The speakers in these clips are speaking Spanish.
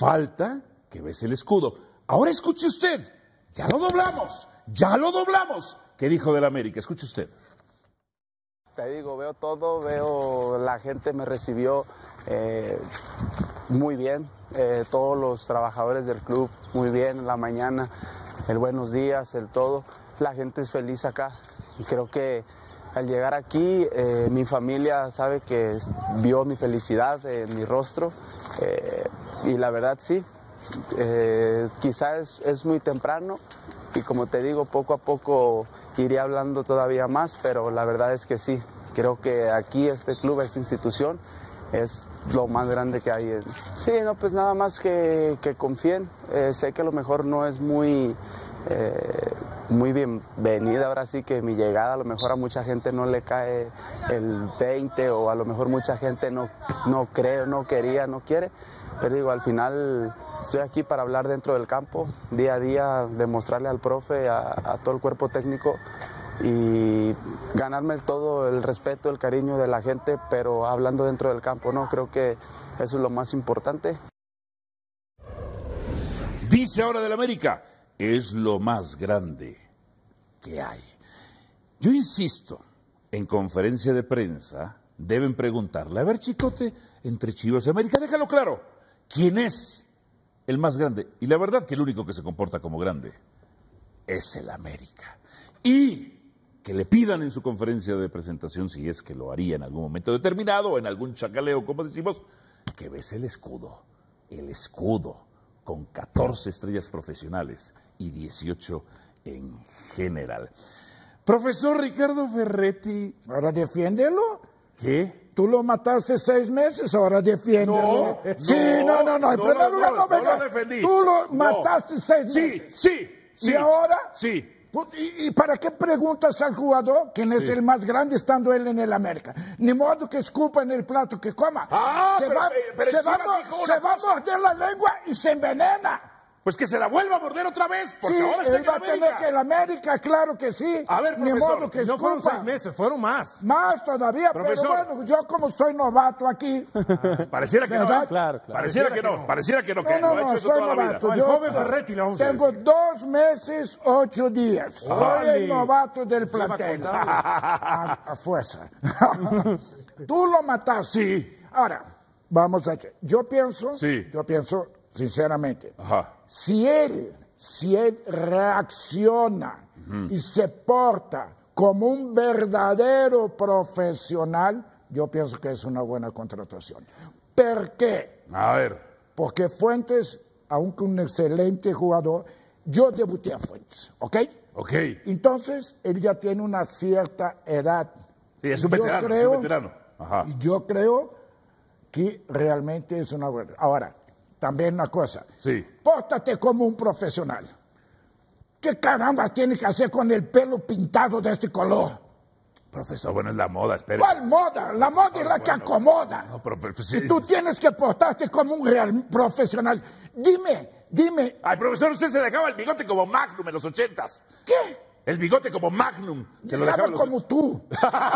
falta que bese el escudo. Ahora escuche usted, ya lo doblamos. ¿Qué dijo del América? Escuche usted. Te digo, veo todo, la gente me recibió muy bien, todos los trabajadores del club muy bien, en la mañana, el buenos días, el todo. La gente es feliz acá y creo que al llegar aquí mi familia sabe que vio mi felicidad en mi rostro y la verdad sí, quizás es muy temprano y como te digo, poco a poco iré hablando todavía más, pero la verdad es que sí, creo que aquí este club, esta institución es lo más grande que hay. Sí, no, pues nada más que confíen, sé que a lo mejor no es muy bienvenida, ahora sí que mi llegada a lo mejor a mucha gente no le cae el 20 o a lo mejor mucha gente no cree, no quería, no quiere, pero digo, al final estoy aquí para hablar dentro del campo, día a día, demostrarle al profe, a todo el cuerpo técnico y ganarme todo el respeto, el cariño de la gente, pero hablando dentro del campo, ¿no? Creo que eso es lo más importante. Dice ahora del América, es lo más grande que hay. Yo insisto, en conferencia de prensa deben preguntarle, a ver, Chicote, entre Chivas y América, déjalo claro, ¿quién es el más grande? Y la verdad que el único que se comporta como grande es el América. Y que le pidan en su conferencia de presentación, si es que lo haría en algún momento determinado, o en algún chacaleo, como decimos, que bese el escudo con 14 estrellas profesionales y 18 en general. Profesor Ricardo Ferretti. Ahora defiéndelo. ¿Qué? Tú lo mataste 6 meses, ahora defiéndelo. En primer lugar no lo defendí. Tú lo mataste 6 meses. Sí. ¿Y ahora? Sí. ¿Y para qué preguntas al jugador quién es el más grande estando él en el América? Ni modo que escupa en el plato que coma. Se va a morder la lengua y se envenena. Pues que se la vuelva a morder otra vez, porque sí, ahora está él va a tener que el América, claro que sí. A ver, profesor, ni modo que no escupa. fueron 6 meses, fueron más. Más todavía, profesor, pero bueno, yo como soy novato aquí. Pareciera que ¿verdad? no. Claro. Pareciera que no, que lo ha hecho eso soy toda novato. la vida. El joven Ferretti, le vamos a Tengo decir. 2 meses, 8 días. Soy el novato del plantel. A fuerza. Tú lo mataste. Sí. Ahora, vamos a ver. Yo pienso, sinceramente, si él reacciona y se porta como un verdadero profesional, yo pienso que es una buena contratación. ¿Por qué? A ver. Porque Fuentes, aunque un excelente jugador, yo debuté a Fuentes, ¿ok? Ok. Entonces, él ya tiene una cierta edad. Sí, es un veterano. Ajá. Y yo creo que realmente es una buena. Ahora, también una cosa. Sí. Pórtate como un profesional. ¿Qué caramba tienes que hacer con el pelo pintado de este color? Profesor, bueno, es la moda, espere. ¿Cuál moda? La moda es la que acomoda. No, pero sí. Y tú tienes que portarte como un real profesional. Dime. Ay, profesor, usted se dejaba el bigote como Magnum en los 80s. ¿Qué? El bigote como Magnum. Se lo dejaba como tú.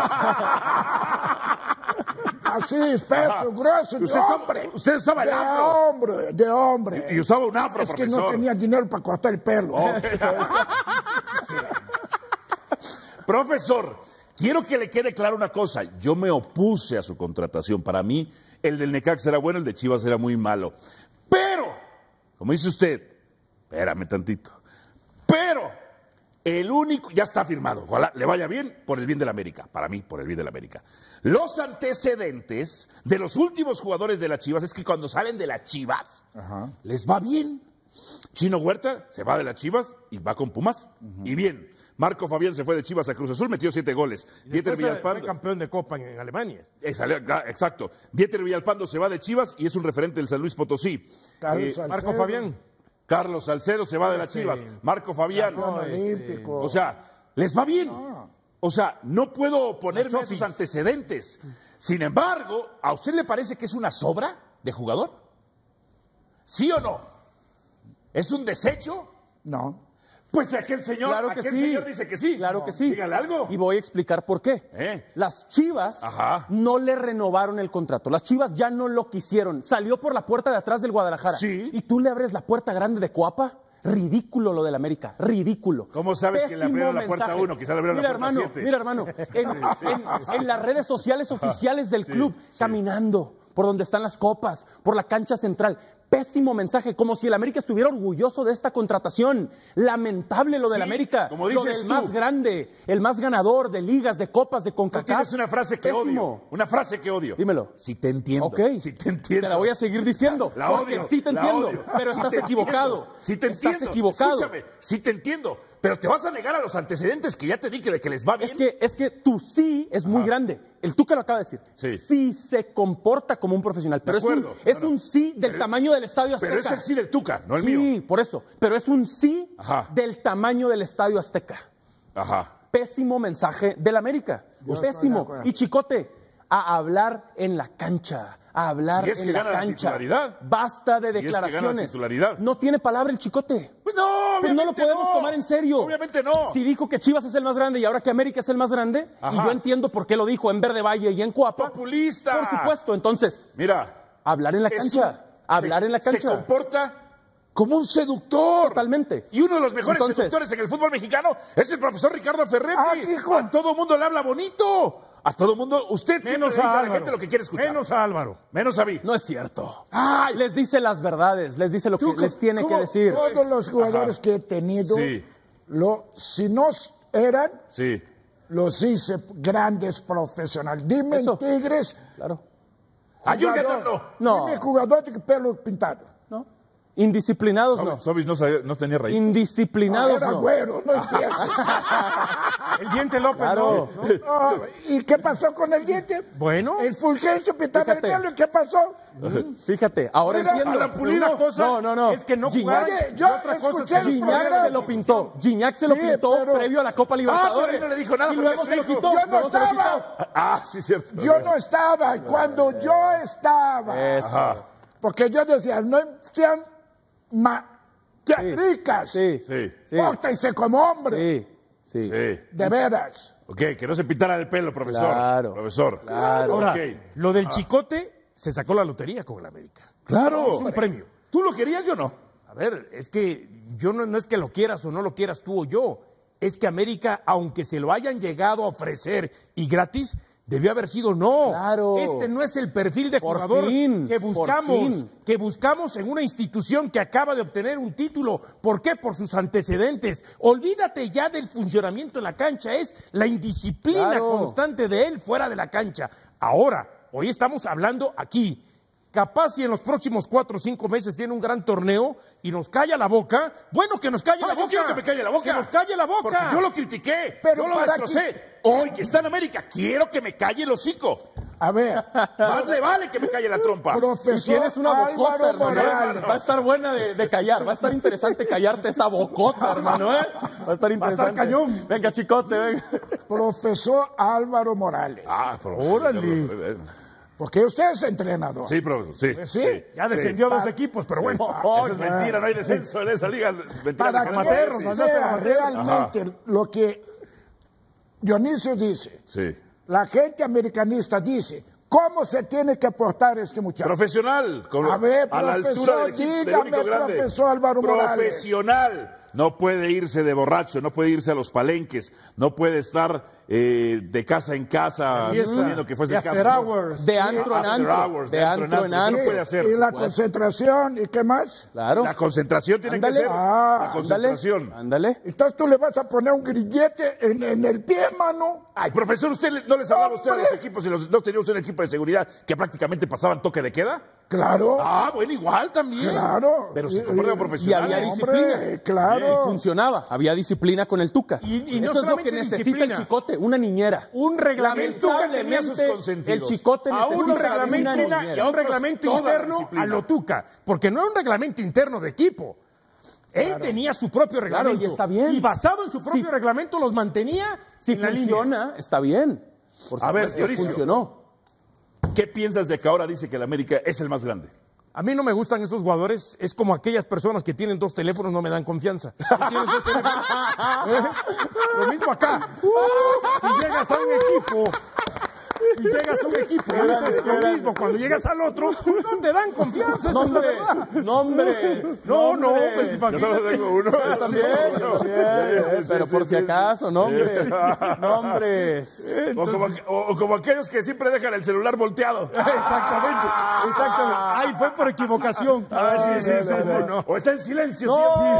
Así, espeso, grueso, de hombre. Usted usaba el afro. De hombre. Y usaba un afro, es profesor. que no tenía dinero para cortar el pelo. Profesor, quiero que le quede claro una cosa. Yo me opuse a su contratación. Para mí, el del Necaxa era bueno, el de Chivas era muy malo. Pero, como dice usted, espérame tantito. Pero, el único, ya está firmado. Ojalá le vaya bien por el bien de la América. Para mí, por el bien de la América. Los antecedentes de los últimos jugadores de las Chivas es que cuando salen de las Chivas, les va bien. Chino Huerta se va de las Chivas y va con Pumas. Y bien. Marco Fabián se fue de Chivas a Cruz Azul, metió 7 goles. Dieter Villalpando fue campeón de Copa en Alemania. Exacto. Dieter Villalpando se va de Chivas y es un referente del San Luis Potosí. Marco Fabián. Carlos Salcedo se va de las Chivas. Marco Fabián. Olímpico. O sea, les va bien. O sea, no puedo oponerme a sus antecedentes. Sin embargo, ¿a usted le parece que es una sobra de jugador? ¿Sí o no? ¿Es un desecho? No. Pues aquel señor dice que sí. Claro que sí. Dígale algo. Y voy a explicar por qué. Las Chivas no le renovaron el contrato. Las Chivas ya no lo quisieron. Salió por la puerta de atrás del Guadalajara. Sí. ¿Y tú le abres la puerta grande de Coapa? Ridículo lo del América, ridículo. ¿Cómo sabes que le abrieron la puerta a uno? Quizá le abrieron la puerta a 7. Mira, hermano, en las redes sociales oficiales del club, caminando por donde están las copas, por la cancha central. Pésimo mensaje, como si el América estuviera orgulloso de esta contratación. Lamentable lo del América, como dices lo del tú. más grande, el más ganador de ligas, de copas, de CONCACAF. Tú tienes una frase que odio. Una frase que odio. Dímelo. Si te entiendo. Ok. Si te entiendo. Te la voy a seguir diciendo. La porque odio. sí te la entiendo, odio. pero Sí estás te equivocado. Sí te entiendo. Estás equivocado. Escúchame, sí te entiendo. Pero te vas a negar a los antecedentes que ya te dije de que les va bien. Es que tu sí es muy grande. El Tuca lo acaba de decir. Sí se comporta como un profesional. Pero es un sí del tamaño del Estadio Azteca. Pero es el sí del Tuca, no el mío. Sí, por eso. Pero es un sí del tamaño del Estadio Azteca. Pésimo mensaje del América. Pésimo. Y Chicote, a hablar en la cancha. A hablar en la cancha. Basta de declaraciones. No tiene palabra el Chicote. Pues no lo podemos tomar en serio. Obviamente no. Si dijo que Chivas es el más grande y ahora que América es el más grande, y yo entiendo por qué lo dijo en Verde Valle y en Coapa. ¡Populista! Por supuesto, entonces, mira, hablar en la cancha. Hablar en la cancha. Se comporta como un seductor. Totalmente. Y uno de los mejores seductores en el fútbol mexicano es el profesor Ricardo Ferretti. A todo mundo le habla bonito. A todo mundo. Usted menos siempre le dice a a la gente lo que quiere escuchar. Menos a Álvaro. Menos a mí. No es cierto. Les dice las verdades. Les dice lo que les tiene que decir. Todos los jugadores que he tenido, si no eran, los hice grandes profesionales. Dime en Tigres. Claro. No. Dime jugador de pelo pintado. Indisciplinados no. Sobis no tenía raíz. Indisciplinados no. Güero, no empieces. El Diente López, claro. ¿no? ¿Y qué pasó con el Diente? Bueno. El Fulgencio pintaba el pelo, ¿qué pasó? Fíjate, ahora entiendo. La pulida cosa no. es que no jugaron. Otra cosa Gignac se lo pintó. Gignac se lo pintó previo a la Copa Libertadores. No le dijo nada. Y luego se lo quitó. Yo no estaba. Sí, cierto. Yo no estaba. Cuando yo estaba. Eso. Porque yo decía, no sean ricas. Sí. Pórtense como hombre. Sí. De veras. Ok, que no se pintara el pelo, profesor. Claro. Profesor. Claro. Ahora, lo del Chicote se sacó la lotería con el América. Claro. Es un premio. ¿Tú lo querías yo no? A ver, es que yo no es que lo quieras o no lo quieras tú o yo. Es que América, aunque se lo hayan llegado a ofrecer y gratis, debió haber sido no. Claro. Este no es el perfil de jugador que buscamos en una institución que acaba de obtener un título. ¿Por qué? Por sus antecedentes. Olvídate ya del funcionamiento en la cancha, es la indisciplina constante de él fuera de la cancha. Ahora, hoy estamos hablando aquí. Capaz si en los próximos 4 o 5 meses tiene un gran torneo y nos calla la boca, bueno, que nos calle la boca. Yo quiero que me calle la boca. Que nos calle la boca. Porque yo lo critiqué, pero yo lo destrocé. Hoy que está en América, quiero que me calle el hocico. A ver. Más le vale que me calle la trompa. Profesor, tienes una bocota, hermano. Va a estar buena de callar. Va a estar interesante callarte esa bocota, hermano. Va a estar interesante. Va a estar cañón. Venga, Chicote, venga. Profesor Álvaro Morales. Órale. Porque usted es entrenador. Sí, profesor, sí. Ya descendió 2 equipos, pero bueno. Eso es mentira, no hay descenso en esa liga. Para que sea realmente lo que Dionisio dice, la gente americanista dice, ¿cómo se tiene que portar este muchacho? Profesional, a la altura del único grande. Profesor Álvaro Morales. Profesional. No puede irse de borracho, no puede irse a los palenques, no puede estar de casa en casa, suponiendo que fuese el caso. De antro en antro. De antro en antro. No puede hacer. Y la concentración, ¿y qué más? Claro. La concentración tiene que ser. La concentración. Ándale. Entonces tú le vas a poner un grillete en el pie, mano. Ay, profesor, ¿usted no les hablaba usted a los equipos y no teníamos un equipo de seguridad que prácticamente pasaban toque de queda? Claro. Bueno, igual también. Claro. Pero se comportan profesionales. Y había disciplina. Claro. Y funcionaba. Había disciplina con el Tuca. Y no eso es lo que necesita el Chicote, una niñera. Un reglamento tenía sus consentidos. El Chicote necesita un reglamento, una niñera. y a un reglamento interno a lo Tuca. Porque no era un reglamento interno de equipo. Él tenía su propio reglamento. Claro, y está bien. Y basado en su propio reglamento los mantenía en la línea. Está bien. Por a ver, funcionó. ¿Qué piensas de que ahora dice que el América es el más grande? A mí no me gustan esos jugadores, es como aquellas personas que tienen 2 teléfonos, no me dan confianza. ¿Tienes 2 teléfonos? Lo mismo acá. Si llegas a un equipo... Si llegas a un equipo y dices lo mismo, cuando llegas al otro, no te dan confianza. Nombres. No, pues imagínate. Yo solo tengo uno. Yo también. Pero por si acaso, nombres. O como aquellos que siempre dejan el celular volteado. Exactamente. Ahí fue por equivocación. O está en silencio.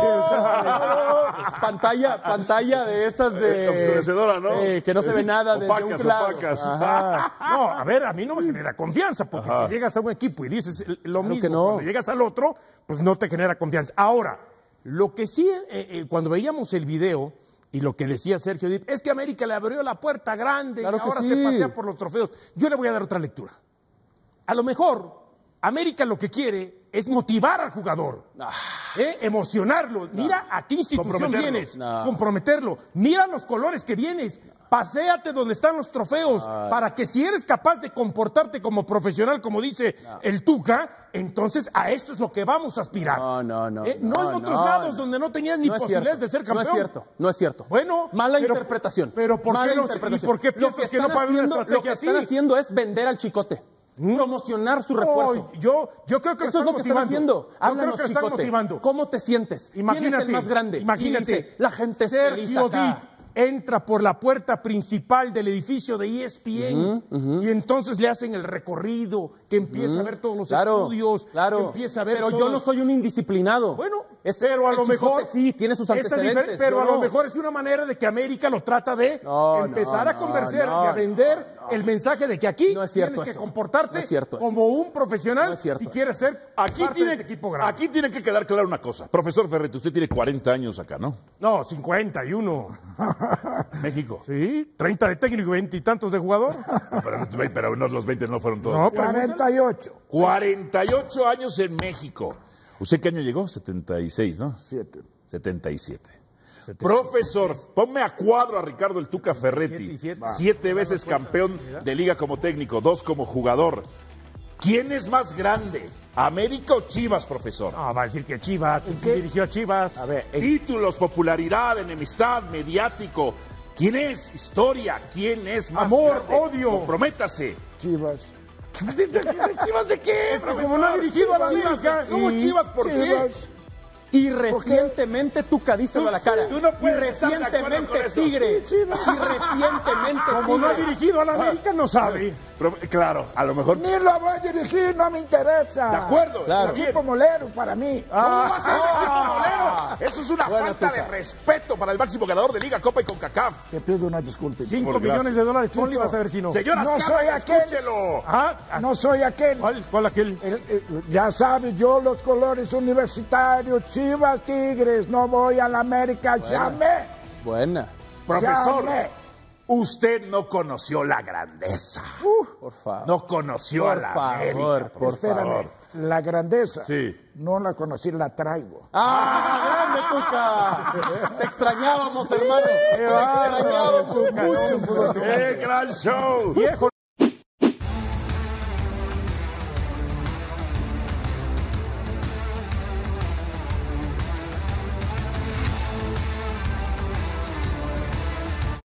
Pantalla de esas de... Oscurecedora, ¿no? Que no se ve nada de un lado. Opacas. No, a ver, a mí no me genera confianza, porque si llegas a un equipo y dices lo mismo, cuando llegas al otro, pues no te genera confianza. Ahora, lo que sí, cuando veíamos el video, y lo que decía Sergio Dip, es que América le abrió la puerta grande y ahora se pasea por los trofeos. Yo le voy a dar otra lectura. A lo mejor, América lo que quiere es motivar al jugador, emocionarlo. Mira a qué institución vienes, comprometerlo. Mira los colores que vienes. Paséate donde están los trofeos para que si eres capaz de comportarte como profesional, como dice el Tuca, entonces a esto es lo que vamos a aspirar. No en otros lados donde no tenías ni posibilidades de ser campeón. No es cierto. Bueno, mala interpretación. Pero ¿por qué piensas que no puede haber una estrategia así? Lo que están haciendo es vender al Chicote. Promocionar su refuerzo. Yo creo que eso es lo que están haciendo. Háblanos, Chicote. ¿Cómo te sientes? Imagínate, ¿quién es el más grande? Imagínate, la gente es Sergio acá. Dip entra por la puerta principal del edificio de ESPN y entonces le hacen el recorrido, que empieza a ver todos los estudios, que empieza a ver pero yo no soy un indisciplinado. Bueno, pero a lo mejor sí tiene sus antecedentes. Pero a lo mejor es una manera de que América lo trata de empezar a convencer y a vender el mensaje de que aquí tienes que comportarte como un profesional si quieres ser parte de este equipo grande. Aquí tiene que quedar claro una cosa. Profesor Ferretti, usted tiene 40 años acá, ¿no? No, 51. México. Sí, 30 de técnico y 20 y tantos de jugador. Pero no, los 20 no fueron todos. No, 48. 48 años en México. ¿Usted qué año llegó? 76, ¿no? 77. Profesor, ponme a cuadro a Ricardo el Tuca Ferretti. 7 veces campeón de liga como técnico, 2 como jugador. ¿Quién es más grande? ¿América o Chivas, profesor? No, va a decir que Chivas, que sí dirigió a Chivas. A ver, títulos, popularidad, enemistad, mediático. ¿Quién es? Historia. ¿Quién es más amor, grande? odio? Comprométase. Chivas. ¿Chivas de qué? Es que como no ha dirigido a la América. ¿Cómo Chivas? ¿Por qué? Y recientemente Tuca, díselo a la cara. Tú no y recientemente Tigre. Y recientemente como no ha dirigido a la América, no sabe. Pero, claro, a lo mejor... Ni lo voy a dirigir, no me interesa. De acuerdo. Claro. Equipo molero para mí. ¿Cómo va a ser equipo molero? Eso es una falta de respeto para el máximo ganador de Liga, Copa y CONCACAF. Te pido una disculpa. 5 millones de dólares, ponle y vas a ver si no. Señoras, no soy aquel. Escúchelo. No soy aquel. ¿Cuál aquel? Ya sabes, yo los colores universitarios, Chivas, Tigres, no voy a la América, llamé. Buena. Profesor, usted no conoció la grandeza. Por favor. No conoció a la América. Por favor. La grandeza. Sí. No la conocí, la traigo. ¡Ah, grande, Tuca! Te extrañábamos, hermano. Te extrañábamos mucho. ¡Qué gran show! Viejo.